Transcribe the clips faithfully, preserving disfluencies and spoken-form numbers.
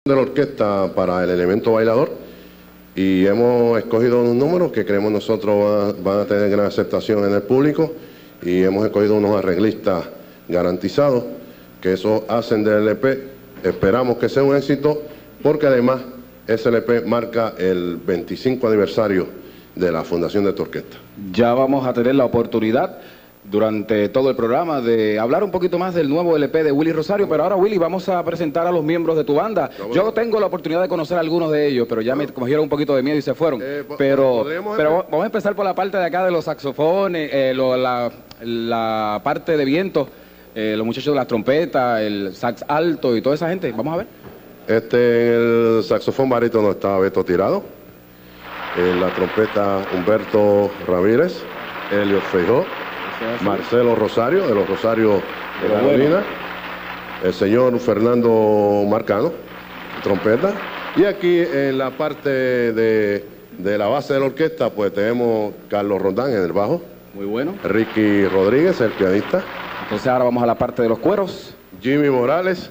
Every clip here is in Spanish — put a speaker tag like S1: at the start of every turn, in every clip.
S1: de la orquesta para el elemento bailador y hemos escogido unos números que creemos nosotros van a, van a tener gran aceptación en el público y hemos escogido unos arreglistas garantizados que eso hacen del L P. Esperamos que sea un éxito porque además ese L P marca el veinticinco aniversario de la fundación de esta orquesta.
S2: Ya vamos a tener la oportunidad durante todo el programa de hablar un poquito más del nuevo L P de Willy Rosario, pero ahora, Willy, vamos a presentar a los miembros de tu banda. Yo tengo la oportunidad de conocer a algunos de ellos, pero ya me cogieron un poquito de miedo y se fueron. Eh, pero, pero vamos a empezar por la parte de acá de los saxofones, eh, lo, la, la parte de viento, eh, los muchachos de las trompetas, el sax alto y toda esa gente. Vamos a ver.
S1: Este, el saxofón barítono está Beto Tirado, en la trompeta Humberto Ramírez, Elio Feijó, Marcelo Rosario, de los Rosarios de Carolina, el señor Fernando Marcano, trompeta, y aquí en la parte de, de la base de la orquesta pues tenemos Carlos Rondán en el bajo.
S2: Muy bueno.
S1: Ricky Rodríguez, el pianista.
S2: Entonces ahora vamos a la parte de los cueros.
S1: Jimmy Morales.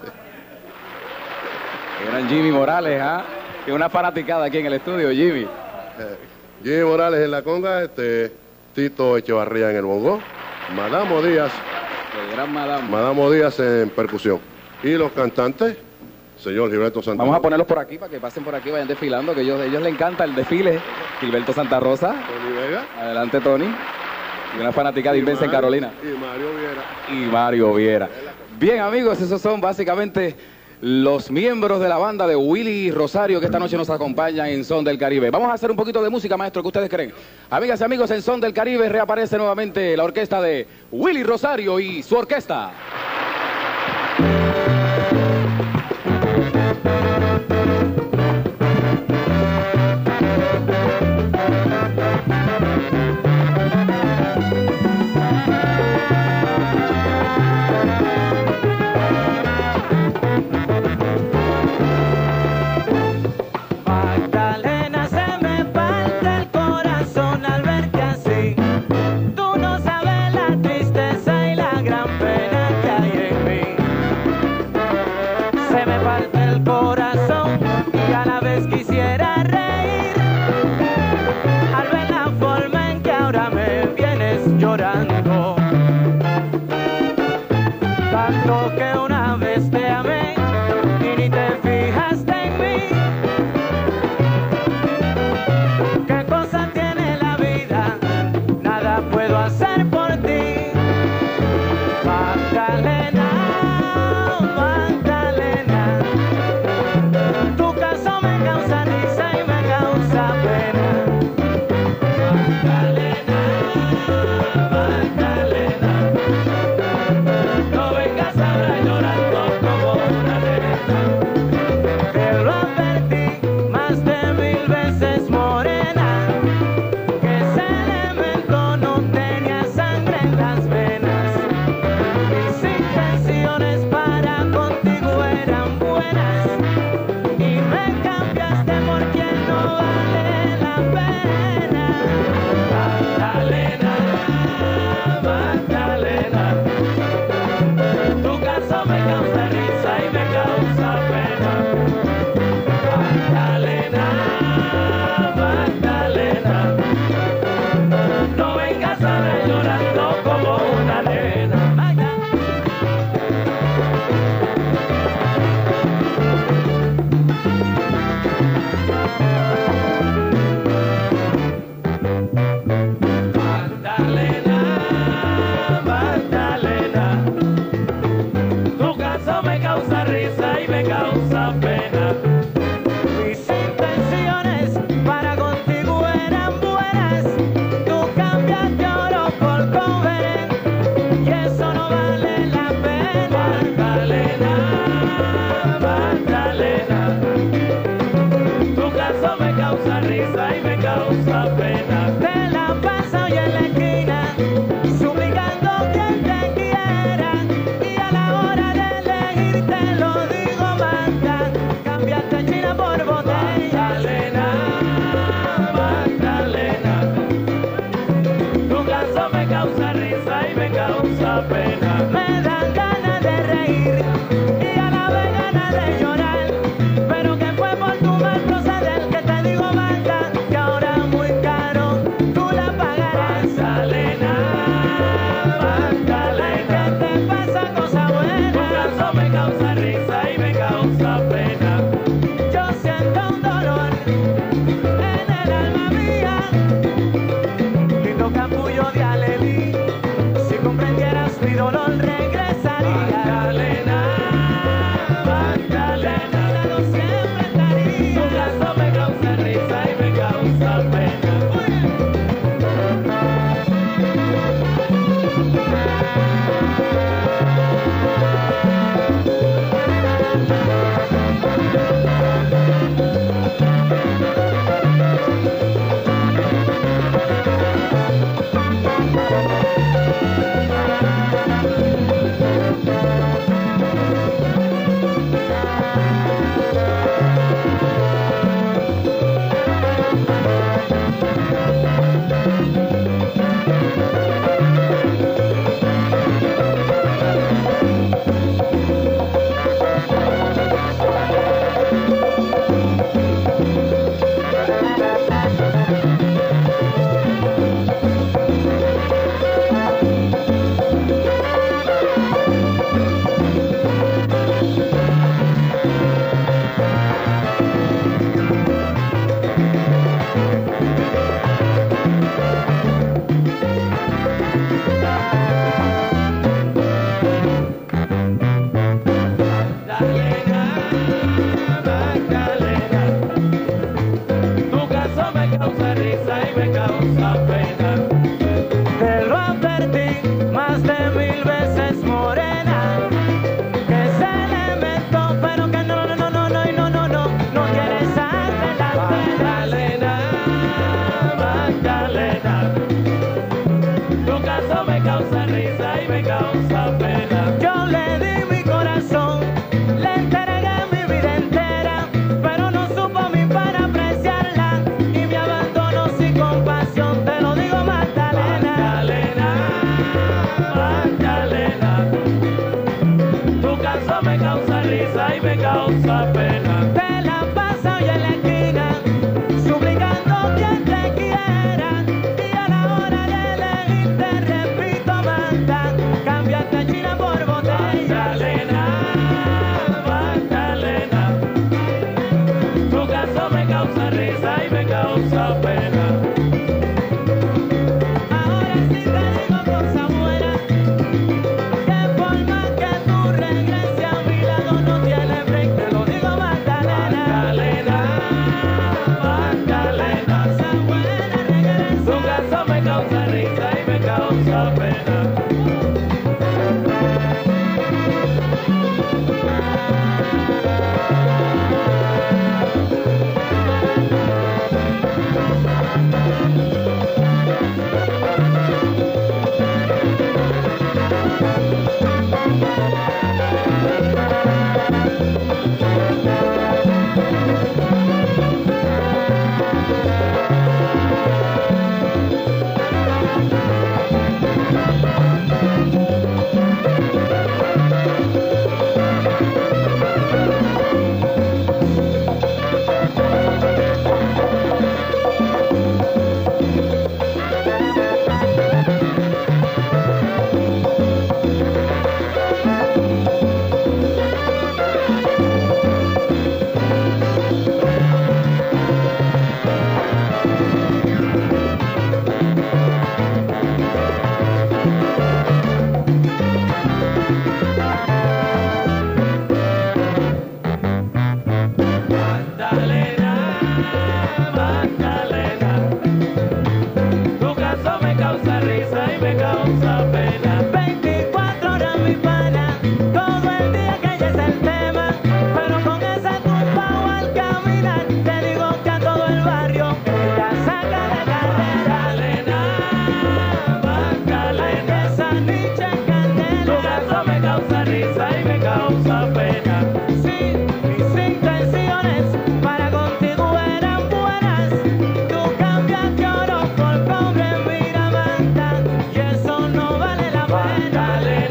S2: Gran Jimmy Morales, ¿ah? Que una fanaticada aquí en el estudio, Jimmy.
S1: Jimmy Morales en la conga, este... Tito Echevarría en el bongo, Madamo Díaz,
S2: el gran Madamo.
S1: Madamo Díaz en percusión. Y los cantantes, señor Gilberto Santa Rosa.
S2: Vamos a ponerlos por aquí para que pasen por aquí, vayan desfilando, que ellos, ellos les encanta el desfile. Gilberto Santa Rosa.
S1: Tony Vega.
S2: Adelante, Tony. Y una fanática de Inmensa en Carolina.
S1: Y Mario Viera.
S2: Y Mario Viera. Bien, amigos, esos son básicamente los miembros de la banda de Willy Rosario que esta noche nos acompañan en Son del Caribe. Vamos a hacer un poquito de música, maestro, ¿qué ustedes creen? Amigas y amigos, en Son del Caribe reaparece nuevamente la orquesta de Willy Rosario y su orquesta.
S3: Tú no sabes la tristeza y la gran pena que pena. Te la pasas hoy en la esquina, suplicando que te quieran. Y a la hora de elegir te repito, Magda, cámbiate a China por botella. Magdalena, Magdalena, tu caso me causa risa y me causa pena. Ahora sí te digo cosa buena, que por más que tú regreses a mi lado no tiene break, te lo digo Magdalena. Magdalena, Magdalena, cosa buena regresa. Tu caso me causa risa y me causa pena. Magdalena, Magdalena, tu caso me causa risa y me causa pena. veinticuatro horas mi pana, todo el día que ella es el tema, pero con ese tumbao al caminar, te digo que a todo el barrio la saca de carrera. Magdalena, Magdalena, esa nicha en candela, tu caso me causa risa y me causa pena. Sí, mis intenciones para contigo eran buenas, tú cambiaste oro por pobre, mira Magda, y eso no vale la pena.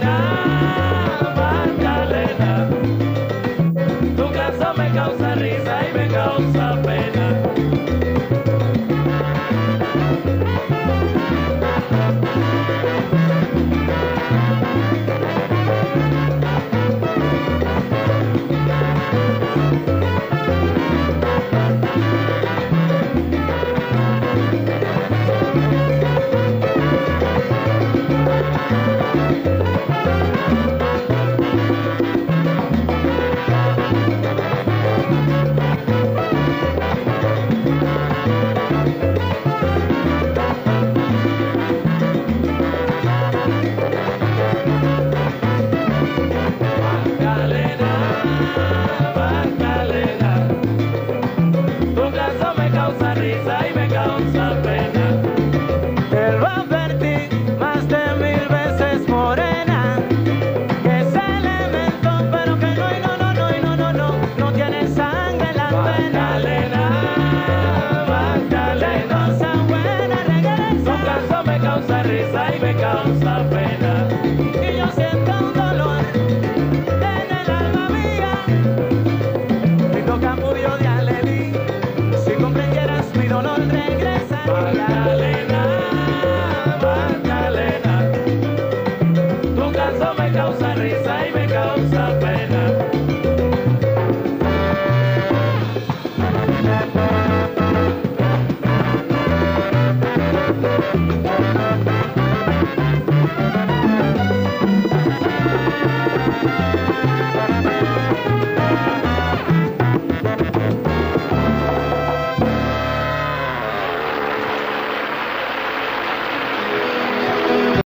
S3: Magdalena, Magdalena, tu caso me causa risa y me causa pena.